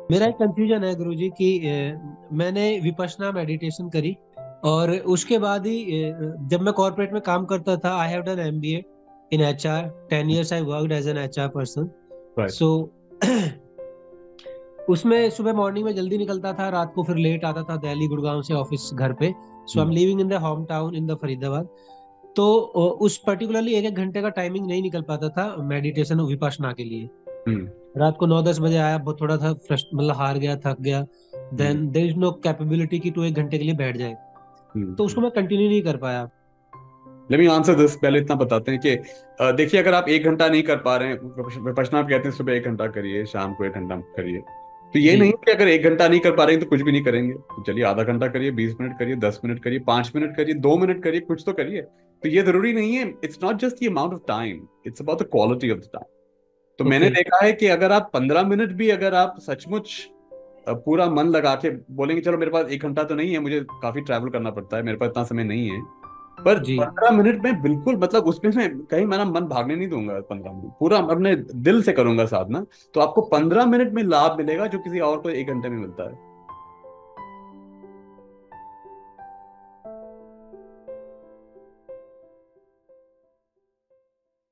मेरा एक कंफ्यूजन है गुरुजी कि मैंने विपश्यना मेडिटेशन करी और उसके बाद ही जब मैं कॉर्पोरेट में काम करता था, I have done MBA in HR, 10 years I worked as an HR person. Right. So उसमें सुबह मॉर्निंग में जल्दी निकलता था, रात को फिर लेट आता था दिल्ली गुड़गांव से ऑफिस घर पे। So I am living in the home town in the Faridabad. तो उस पर्टिकुलरली एक एक घंटे का टाइमिंग नहीं निकल पाता था मेडिटेशन विपश्यना के लिए। हम्म। रात को 9-10 बजे आया, बहुत थोड़ा सा मतलब हार गया, थक गया, hmm. Then there is no capability कि तू 1 घंटे के लिए बैठ जाए। तो हम्म। उसको मैं कंटिन्यू नहीं कर पाया। Let me answer this. पहले इतना बताते हैं कि देखिए, अगर आप 1 घंटा नहीं कर पा रहे हैं, विपश्यना आप कहते हैं सुबह 1 घंटा करिए, शाम को 1 घंटा करिए, तो ये जी। नहीं कि अगर 1 घंटा नहीं कर पा रहे हैं तो कुछ भी नहीं करेंगे। तो चलिए, आधा घंटा करिए, 20 मिनट करिए, 10 मिनट करिए, 5 मिनट करिए, 2 मिनट करिए, कुछ तो करिए। तो ये जरूरी नहीं है, it's not just the amount of time, it's about the quality of the time. तो मैंने ओके। देखा है कि अगर आप 15 मिनट भी, अगर आप सचमुच पूरा मन लगा के बोलेंगे, चलो मेरे पास 1 घंटा तो नहीं है, मुझे काफी ट्रैवल करना पड़ता है, मेरे पास इतना समय नहीं है, पर जी। 15 मिनट में बिल्कुल, मतलब उसमें मैं कहीं मेरा मन भागने नहीं दूंगा, 15 मिनट पूरा अपने दिल से करूंगा साधना। तो आपको 15 मिनट में लाभ मिलेगा जो किसी और को 1 घंटे में मिलता है।